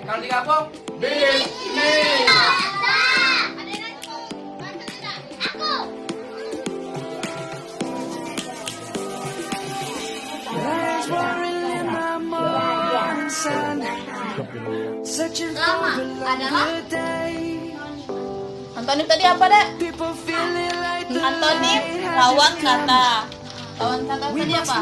Kalau digabung, bisnis. Lama adalah antonim tadi apa, Dek? Antonim lawan kata. Lawan kata tadi apa?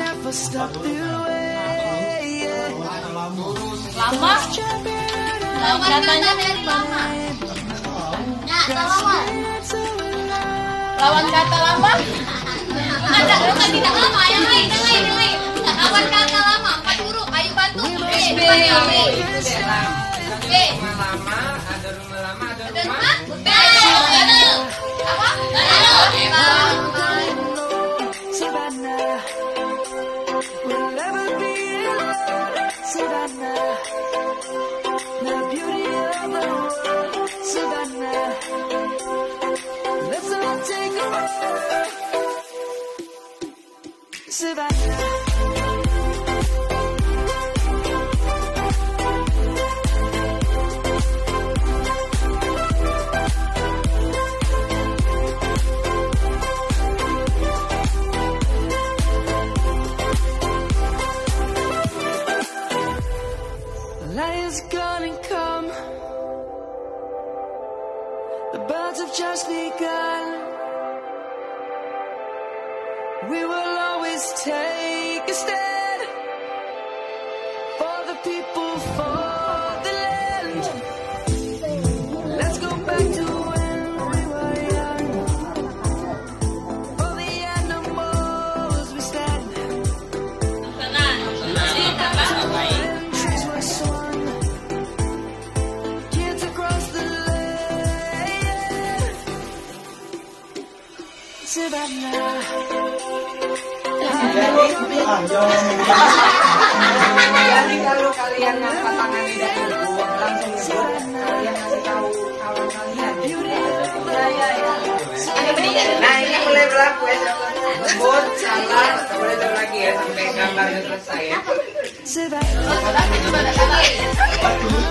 Lama. Lawan katanya dari lama. Ya, lawan. Lawan kata lama? Ada bukan tidak lama, yang lain. Lawan kata lama, 4 huruf. Ayo bantu. B. Rumah lama, ada rumah lama, ada rumah. Apa? Lions gonna come. The birds have just begun. We will always take a stand for the people, for the land. Let's go back to when we were young. For the animals we stand. Trees were swung. Kids across the land. Savannah. Jadi kalau kalian ngangkat tangan di dapur, langsung nyebut, kalian kasih tahu kawan kalian. Nah, ini mulai berlaku ya, sahabat. Lembut, salah, nggak boleh ada lagi ya sampai gambarnya selesai ya. Savannah.